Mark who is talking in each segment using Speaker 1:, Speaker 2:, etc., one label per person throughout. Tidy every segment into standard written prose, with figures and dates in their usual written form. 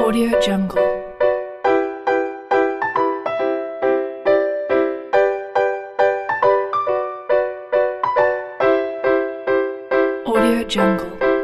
Speaker 1: Audio Jungle. Audio Jungle.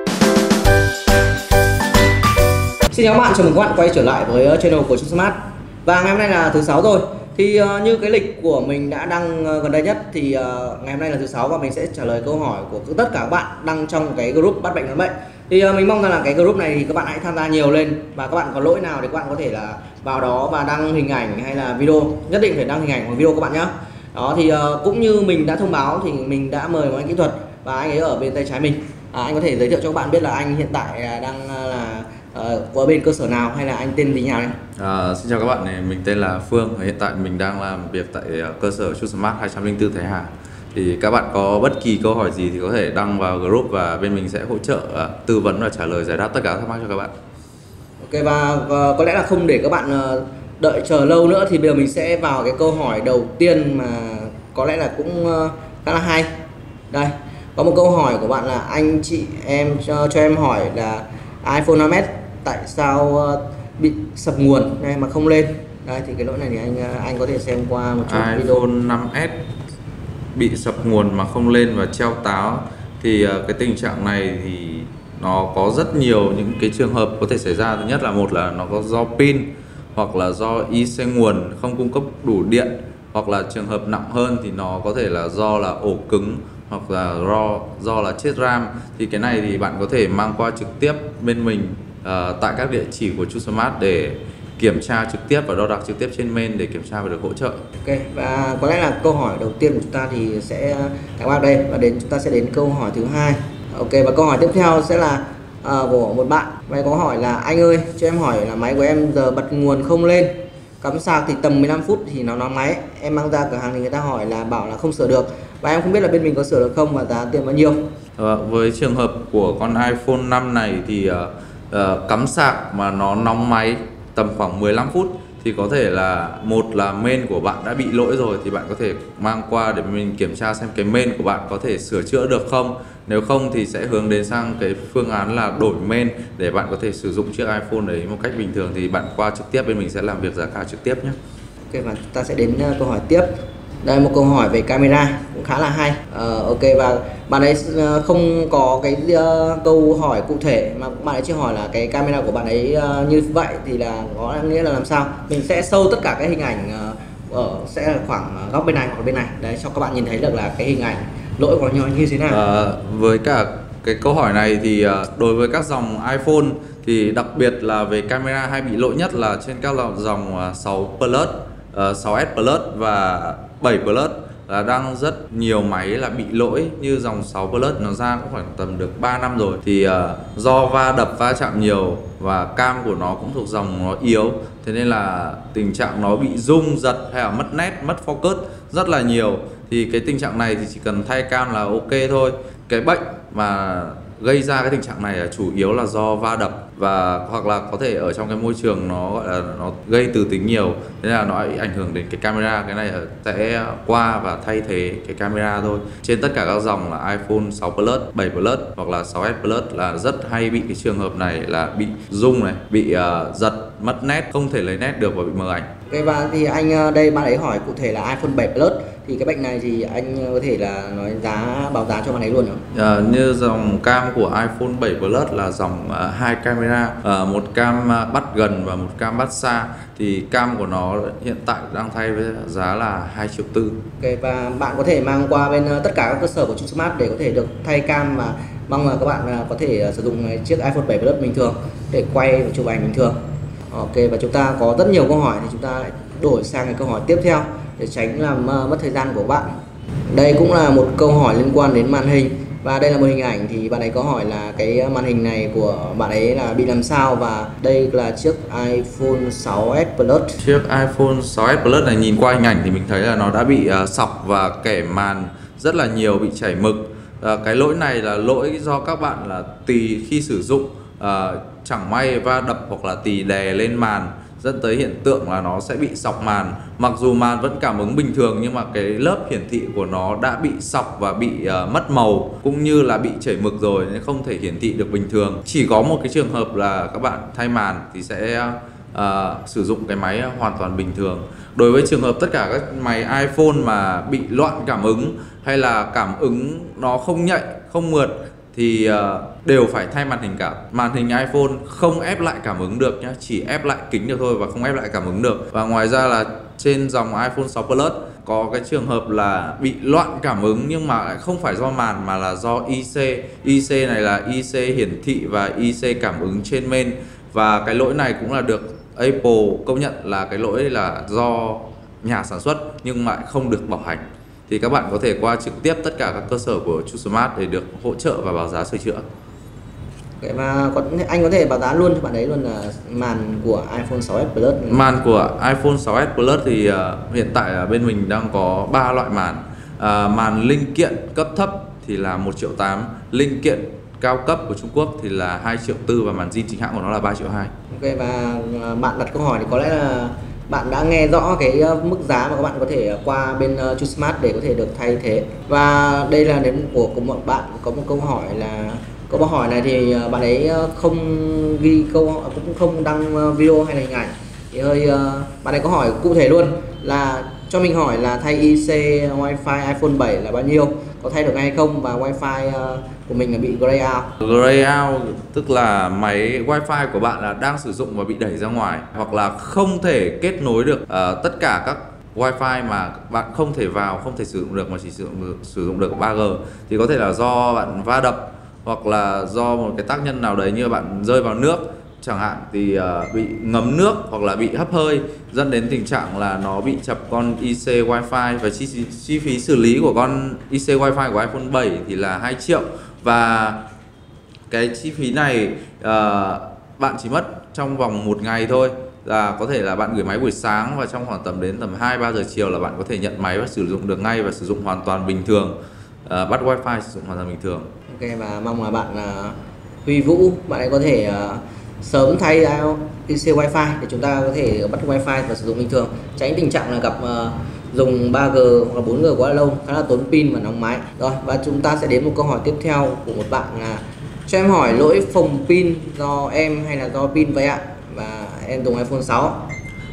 Speaker 2: Xin chào các bạn, chào mừng các bạn quay trở lại với channel của Trung Smart. Và ngày hôm nay là thứ 6 rồi. Thì như cái lịch của mình đã đăng gần đây nhất thì ngày hôm nay là thứ 6 và mình sẽ trả lời câu hỏi của tất cả các bạn đăng trong cái group bắt bệnh đoán bệnh. Thì mình mong rằng là cái group này thì các bạn hãy tham gia nhiều lên, và các bạn có lỗi nào thì các bạn có thể là vào đó và đăng hình ảnh hay là video, nhất định phải đăng hình ảnh hoặc video các bạn nhé. Đó thì cũng như mình đã thông báo thì mình đã mời một anh kỹ thuật và anh ấy ở bên tay trái mình. Anh có thể giới thiệu cho các bạn biết là anh hiện tại đang là ở bên cơ sở nào hay là anh tên gì nào đấy?
Speaker 3: Xin chào các bạn, mình tên là Phương và hiện tại mình đang làm việc tại cơ sở Trung Smart 204 Thái Hà. Thì các bạn có bất kỳ câu hỏi gì thì có thể đăng vào group và bên mình sẽ hỗ trợ tư vấn và trả lời giải đáp tất cả các thắc mắc cho các bạn.
Speaker 2: Ok, và có lẽ là không để các bạn đợi chờ lâu nữa thì bây giờ mình sẽ vào cái câu hỏi đầu tiên mà có lẽ là cũng khá là hay. Đây, có một câu hỏi của bạn là anh chị em cho em hỏi là iPhone 5s tại sao bị sập nguồn này mà không lên. Đây thì cái lỗi này thì anh có thể xem qua một chút video.
Speaker 3: iPhone 5s bị sập nguồn mà không lên và treo táo thì cái tình trạng này thì nó có rất nhiều những cái trường hợp có thể xảy ra. Thứ nhất là nó có do pin, hoặc là do IC nguồn không cung cấp đủ điện, hoặc là trường hợp nặng hơn thì nó có thể là do là ổ cứng, hoặc là do là chết RAM. Thì cái này thì bạn có thể mang qua trực tiếp bên mình tại các địa chỉ của Trung Smart để kiểm tra trực tiếp và đo đạc trực tiếp trên mail để kiểm tra và được hỗ trợ.
Speaker 2: Ok, và có lẽ là câu hỏi đầu tiên của chúng ta thì sẽ các bạn đây, và chúng ta sẽ đến câu hỏi thứ hai. Ok, và câu hỏi tiếp theo sẽ là của một bạn. Máy có hỏi là anh ơi, cho em hỏi là máy của em giờ bật nguồn không lên, cắm sạc thì tầm 15 phút thì nó nóng máy. Em mang ra cửa hàng thì người ta hỏi là bảo là không sửa được, và em không biết là bên mình có sửa được không và giá tiền bao nhiêu.
Speaker 3: Với trường hợp của con iPhone 5 này thì cắm sạc mà nó nóng máy tầm khoảng 15 phút thì có thể là một là main của bạn đã bị lỗi rồi, thì bạn có thể mang qua để mình kiểm tra xem cái main của bạn có thể sửa chữa được không. Nếu không thì sẽ hướng đến sang cái phương án là đổi main để bạn có thể sử dụng chiếc iPhone đấy một cách bình thường. Thì bạn qua trực tiếp bên mình sẽ làm việc giá cả trực tiếp nhé.
Speaker 2: Ok, và chúng ta sẽ đến câu hỏi tiếp. Đây một câu hỏi về camera cũng khá là hay. Ok, và bạn ấy không có cái câu hỏi cụ thể mà bạn ấy chỉ hỏi là cái camera của bạn ấy như vậy thì là có nghĩa là làm sao. Mình sẽ show tất cả cái hình ảnh sẽ là khoảng góc bên này hoặc bên này đấy cho các bạn nhìn thấy được là cái hình ảnh lỗi của nó như thế nào.
Speaker 3: Với cả cái câu hỏi này thì đối với các dòng iPhone thì đặc biệt là về camera hay bị lỗi nhất là trên các dòng 6 Plus, 6s Plus và 7 Plus là đang rất nhiều máy là bị lỗi. Như dòng 6 Plus nó ra cũng khoảng tầm được 3 năm rồi thì do va chạm nhiều và cam của nó cũng thuộc dòng nó yếu, thế nên là tình trạng nó bị rung giật hay là mất nét, mất focus rất là nhiều. Thì cái tình trạng này thì chỉ cần thay cam là ok thôi. Cái bệnh mà gây ra cái tình trạng này là chủ yếu là do va đập, và hoặc là có thể ở trong cái môi trường nó gọi là nó gây từ tính nhiều, thế là nó ảnh hưởng đến cái camera. Cái này sẽ qua và thay thế cái camera thôi. Trên tất cả các dòng là iPhone 6 Plus, 7 Plus hoặc là 6s Plus là rất hay bị cái trường hợp này là bị rung này, bị giật, mất nét, không thể lấy nét được và bị mờ ảnh.
Speaker 2: Ok, và thì anh đây bạn ấy hỏi cụ thể là iPhone 7 Plus thì cái bệnh này thì anh có thể là nói báo giá cho bạn ấy luôn không?
Speaker 3: Như dòng cam của iPhone 7 Plus là dòng 2 camera, một cam bắt gần và một cam bắt xa, thì cam của nó hiện tại đang thay với giá là 2,4 triệu.
Speaker 2: Ok, và bạn có thể mang qua bên tất cả các cơ sở của Trung Smart để có thể được thay cam, và mong là các bạn có thể sử dụng chiếc iPhone 7 Plus bình thường để quay và chụp ảnh bình thường. Ok, và chúng ta có rất nhiều câu hỏi thì chúng ta đổi sang cái câu hỏi tiếp theo để tránh làm mất thời gian của bạn. Đây cũng là một câu hỏi liên quan đến màn hình, và đây là một hình ảnh thì bạn ấy có hỏi là cái màn hình này của bạn ấy là bị làm sao, và đây là chiếc iPhone 6s Plus.
Speaker 3: Chiếc iPhone 6s Plus này nhìn qua hình ảnh thì mình thấy là nó đã bị sọc và kẻ màn rất là nhiều, bị chảy mực. Cái lỗi này là lỗi do các bạn là tì khi sử dụng, chẳng may va đập hoặc là tì đè lên màn dẫn tới hiện tượng là nó sẽ bị sọc màn. Mặc dù màn vẫn cảm ứng bình thường nhưng mà cái lớp hiển thị của nó đã bị sọc và bị mất màu cũng như là bị chảy mực rồi nên không thể hiển thị được bình thường. Chỉ có một cái trường hợp là các bạn thay màn thì sẽ sử dụng cái máy hoàn toàn bình thường. Đối với trường hợp tất cả các máy iPhone mà bị loạn cảm ứng hay là cảm ứng nó không nhạy, không mượt thì đều phải thay màn hình cả. Màn hình iPhone không ép lại cảm ứng được nhé, chỉ ép lại kính được thôi và không ép lại cảm ứng được. Và ngoài ra là trên dòng iPhone 6 Plus có cái trường hợp là bị loạn cảm ứng nhưng mà lại không phải do màn mà là do IC. IC này là IC hiển thị và IC cảm ứng trên main. Và cái lỗi này cũng là được Apple công nhận là cái lỗi là do nhà sản xuất nhưng mà không được bảo hành. Thì các bạn có thể qua trực tiếp tất cả các cơ sở của TrueSmart để được hỗ trợ và báo giá sửa chữa.
Speaker 2: Và anh có thể báo giá luôn cho bạn đấy luôn là màn của iPhone 6s Plus.
Speaker 3: Màn của iPhone 6s Plus thì hiện tại bên mình đang có 3 loại màn. Màn linh kiện cấp thấp thì là 1,8 triệu, linh kiện cao cấp của Trung Quốc thì là 2,4 triệu và màn zin chính hãng của nó là 3,2 triệu.
Speaker 2: Ok, và bạn đặt câu hỏi thì có lẽ là bạn đã nghe rõ cái mức giá mà các bạn có thể qua bên TrueSmart để có thể được thay thế. Và đây là đến của một bạn có một câu hỏi là câu hỏi này thì bạn ấy không ghi câu hỏi, cũng không đăng video hay là hình ảnh, thì hơi bạn ấy có hỏi cụ thể luôn là cho mình hỏi là thay IC Wi-Fi iPhone 7 là bao nhiêu, có thay được hay không, và Wi-Fi của mình là bị gray out.
Speaker 3: Gray out tức là máy Wi-Fi của bạn là đang sử dụng và bị đẩy ra ngoài, hoặc là không thể kết nối được tất cả các Wi-Fi mà bạn không thể vào, không thể sử dụng được mà chỉ sử dụng được 3G, thì có thể là do bạn va đập hoặc là do một cái tác nhân nào đấy như bạn rơi vào nước chẳng hạn thì bị ngấm nước hoặc là bị hấp hơi dẫn đến tình trạng là nó bị chập con IC Wi-Fi. Và chi phí xử lý của con IC Wi-Fi của iPhone 7 thì là 2 triệu, và cái chi phí này bạn chỉ mất trong vòng 1 ngày thôi, là có thể là bạn gửi máy buổi sáng và trong khoảng đến tầm 2-3 giờ chiều là bạn có thể nhận máy và sử dụng được ngay và sử dụng hoàn toàn bình thường, bắt Wi-Fi sử dụng hoàn toàn bình thường.
Speaker 2: Ok, và mong là bạn Huy Vũ, bạn ấy có thể sớm thay IC Wi-Fi để chúng ta có thể bắt Wi-Fi và sử dụng bình thường, tránh tình trạng là gặp dùng 3G hoặc là 4G quá lâu, khá là tốn pin và nóng máy. Rồi, và chúng ta sẽ đến một câu hỏi tiếp theo của một bạn là cho em hỏi lỗi phồng pin do em hay là do pin vậy ạ? Và em dùng iPhone 6.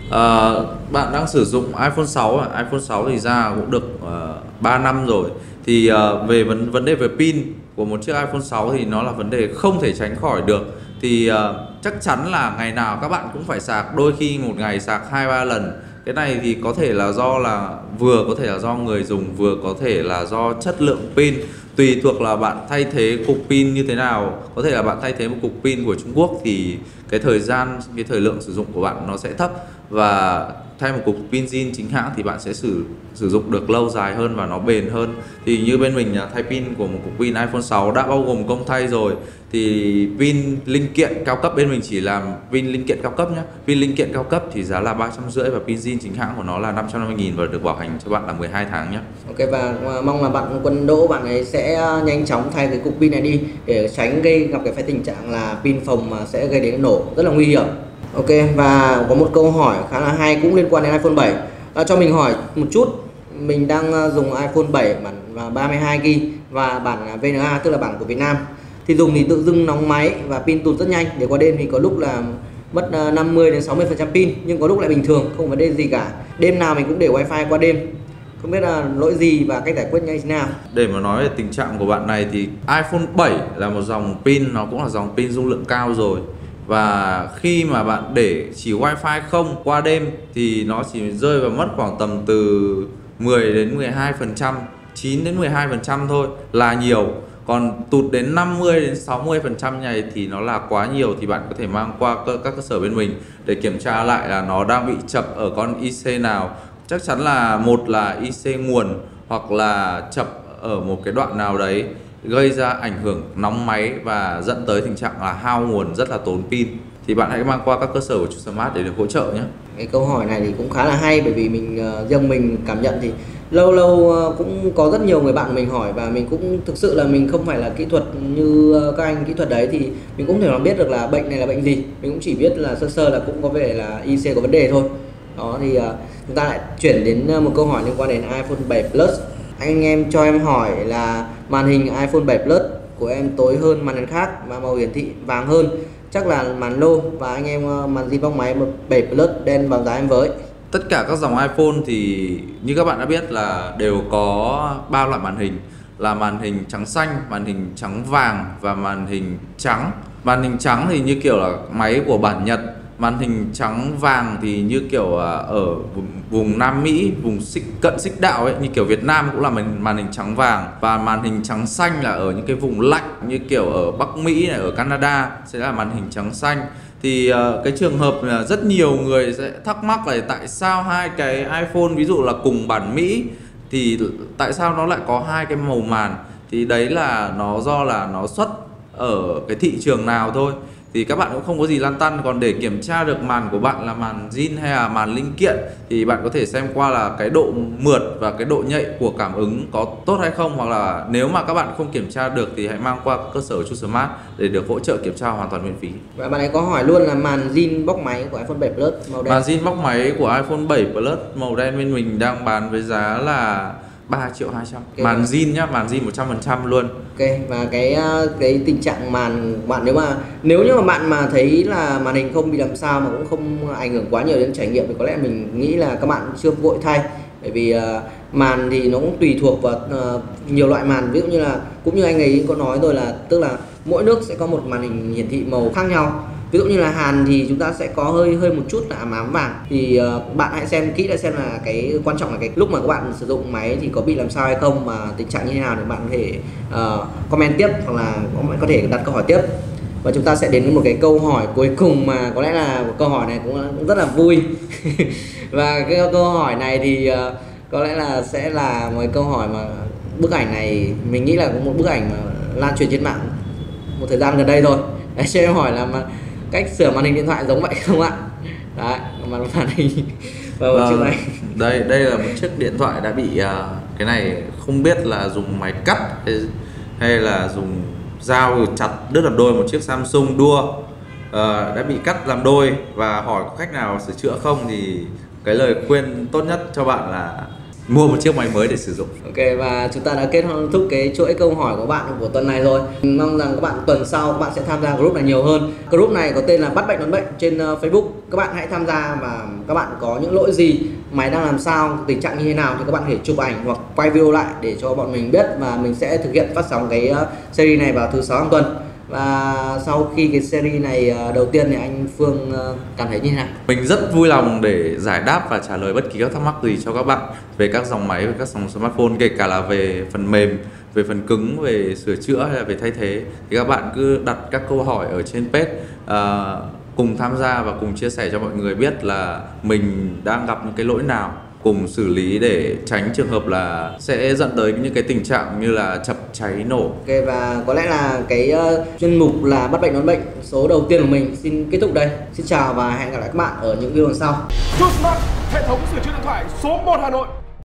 Speaker 3: Bạn đang sử dụng iPhone 6 à? iPhone 6 thì ra cũng được 3 năm rồi. Thì về vấn đề về pin của một chiếc iPhone 6 thì nó là vấn đề không thể tránh khỏi được. Thì chắc chắn là ngày nào các bạn cũng phải sạc, đôi khi một ngày sạc 2-3 lần. Cái này thì có thể là do vừa có thể là do người dùng, vừa có thể là do chất lượng pin. Tùy thuộc là bạn thay thế cục pin như thế nào. Có thể là bạn thay thế một cục pin của Trung Quốc thì cái thời lượng sử dụng của bạn nó sẽ thấp, và thay một cục pin zin chính hãng thì bạn sẽ sử dụng được lâu dài hơn và nó bền hơn. Thì như bên mình thay pin của một cục pin iPhone 6 đã bao gồm công thay rồi, thì pin linh kiện cao cấp bên mình chỉ làm pin linh kiện cao cấp nhé. Pin linh kiện cao cấp thì giá là 350 và pin zin chính hãng của nó là 550.000 và được bảo hành cho bạn là 12 tháng nhé.
Speaker 2: Ok, và mong là bạn Quân Đỗ, bạn ấy sẽ nhanh chóng thay cái cục pin này đi để tránh gặp cái tình trạng là pin phồng mà sẽ gây đến nổ rất là nguy hiểm. Ok, và có một câu hỏi khá là hay cũng liên quan đến iPhone 7. Cho mình hỏi một chút, mình đang dùng iPhone 7 bản 32GB và bản VNA, tức là bản của Việt Nam. Thì dùng thì tự dưng nóng máy và pin tụt rất nhanh, để qua đêm thì có lúc là mất 50 đến 60% pin, nhưng có lúc lại bình thường, không vấn đề gì cả. Đêm nào mình cũng để wifi qua đêm. Không biết là lỗi gì và cách giải quyết như thế nào.
Speaker 3: Để mà nói về tình trạng của bạn này thì iPhone 7 là một dòng pin, nó cũng là dòng pin dung lượng cao rồi. Và khi mà bạn để chỉ wifi không qua đêm thì nó chỉ rơi vào mất khoảng tầm từ 10 đến 12%, 9 đến 12% thôi là nhiều. Còn tụt đến 50 đến 60% này thì nó là quá nhiều, thì bạn có thể mang qua các cơ sở bên mình để kiểm tra lại là nó đang bị chập ở con IC nào. Chắc chắn là một là IC nguồn hoặc là chập ở một cái đoạn nào đấy gây ra ảnh hưởng nóng máy và dẫn tới tình trạng là hao nguồn, rất là tốn pin. Thì bạn hãy mang qua các cơ sở của TrueSmart để được hỗ trợ nhé.
Speaker 2: Cái câu hỏi này thì cũng khá là hay, bởi vì riêng mình cảm nhận thì lâu lâu cũng có rất nhiều người bạn của mình hỏi, và mình cũng thực sự là mình không phải là kỹ thuật như các anh kỹ thuật đấy, thì mình cũng thể nào biết được là bệnh này là bệnh gì. Mình cũng chỉ biết là sơ sơ là cũng có vẻ là IC có vấn đề thôi. Đó thì chúng ta lại chuyển đến một câu hỏi liên quan đến iPhone 7 Plus. Anh em cho em hỏi là màn hình iPhone 7 Plus của em tối hơn màn hình khác và màu hiển thị vàng hơn, chắc là màn lô, và anh em màn zin bóc máy 7 Plus đen báo giá em với.
Speaker 3: Tất cả các dòng iPhone thì như các bạn đã biết là đều có 3 loại màn hình, là màn hình trắng xanh, màn hình trắng vàng và màn hình trắng. Màn hình trắng thì như kiểu là máy của bản Nhật, màn hình trắng vàng thì như kiểu ở vùng Nam Mỹ, vùng cận xích đạo ấy, như kiểu Việt Nam cũng là màn hình trắng vàng, và màn hình trắng xanh là ở những cái vùng lạnh như kiểu ở Bắc Mỹ này, ở Canada sẽ là màn hình trắng xanh. Thì cái trường hợp là rất nhiều người sẽ thắc mắc là tại sao hai cái iPhone ví dụ là cùng bản Mỹ thì tại sao nó lại có hai cái màu màn. Thì đấy là nó do là nó xuất ở cái thị trường nào thôi, thì các bạn cũng không có gì lăn tăn. Còn để kiểm tra được màn của bạn là màn zin hay là màn linh kiện thì bạn có thể xem qua là cái độ mượt và cái độ nhạy của cảm ứng có tốt hay không, hoặc là nếu mà các bạn không kiểm tra được thì hãy mang qua cơ sở TrueSmart để được hỗ trợ kiểm tra hoàn toàn miễn phí.
Speaker 2: Và bạn ấy có hỏi luôn là màn zin bóc máy của iPhone 7 Plus màu đen.
Speaker 3: Màn zin bóc máy của iPhone 7 Plus màu đen bên mình đang bán với giá là 3.200.000.
Speaker 2: Okay.
Speaker 3: Màn zin nhá, màn zin 100% luôn.
Speaker 2: Ok, và cái tình trạng màn bạn nếu như mà bạn mà thấy là màn hình không bị làm sao mà cũng không ảnh hưởng quá nhiều đến trải nghiệm thì có lẽ mình nghĩ là các bạn chưa vội thay. Bởi vì màn thì nó cũng tùy thuộc vào nhiều loại màn, ví dụ như là cũng như anh ấy có nói rồi, là tức là mỗi nước sẽ có một màn hình hiển thị màu khác nhau. Ví dụ như là Hàn thì chúng ta sẽ có hơi một chút là ám vàng, thì bạn hãy xem kỹ để xem là cái quan trọng là cái lúc mà các bạn sử dụng máy thì có bị làm sao hay không, mà tình trạng như thế nào, thì bạn có thể comment tiếp, hoặc là có thể đặt câu hỏi tiếp. Và chúng ta sẽ đến với một cái câu hỏi cuối cùng mà có lẽ là câu hỏi này cũng rất là vui. Và cái câu hỏi này thì có lẽ là sẽ là một câu hỏi mà bức ảnh này mình nghĩ là cũng một bức ảnh mà lan truyền trên mạng một thời gian gần đây rồi. Đấy, cho em hỏi là cách sửa màn hình điện thoại giống vậy không ạ? Đấy, màn hình và một chiếc này.
Speaker 3: Đây là một chiếc điện thoại đã bị cái này không biết là dùng máy cắt hay là dùng dao chặt đứt làm đôi một chiếc Samsung đua, đã bị cắt làm đôi, và hỏi có cách nào sửa chữa không, thì cái lời khuyên tốt nhất cho bạn là mua một chiếc máy mới để sử dụng.
Speaker 2: Ok, và chúng ta đã kết thúc cái chuỗi câu hỏi của bạn của tuần này rồi. Mong rằng các bạn tuần sau các bạn sẽ tham gia group này nhiều hơn. Group này có tên là Bắt Bệnh Đoán Bệnh trên Facebook. Các bạn hãy tham gia, và các bạn có những lỗi gì, máy đang làm sao, tình trạng như thế nào thì các bạn có thể chụp ảnh hoặc quay video lại để cho bọn mình biết, và mình sẽ thực hiện phát sóng cái series này vào thứ 6 hàng tuần. Và sau khi cái series này đầu tiên thì anh Phương cảm thấy như thế nào?
Speaker 3: Mình rất vui lòng để giải đáp và trả lời bất kỳ các thắc mắc gì cho các bạn về các dòng máy, về các dòng smartphone, kể cả là về phần mềm, về phần cứng, về sửa chữa hay là về thay thế. Thì các bạn cứ đặt các câu hỏi ở trên page, cùng tham gia và cùng chia sẻ cho mọi người biết là mình đang gặp những cái lỗi nào, cùng xử lý để tránh trường hợp là sẽ dẫn tới những cái tình trạng như là chập cháy nổ.
Speaker 2: Ok, và có lẽ là cái chuyên mục là Bắt Bệnh Đoán Bệnh số đầu tiên của mình xin kết thúc đây. Xin chào và hẹn gặp lại các bạn ở những video lần sau.
Speaker 4: TrueSmart, hệ thống sửa chữa điện thoại số 1 Hà Nội.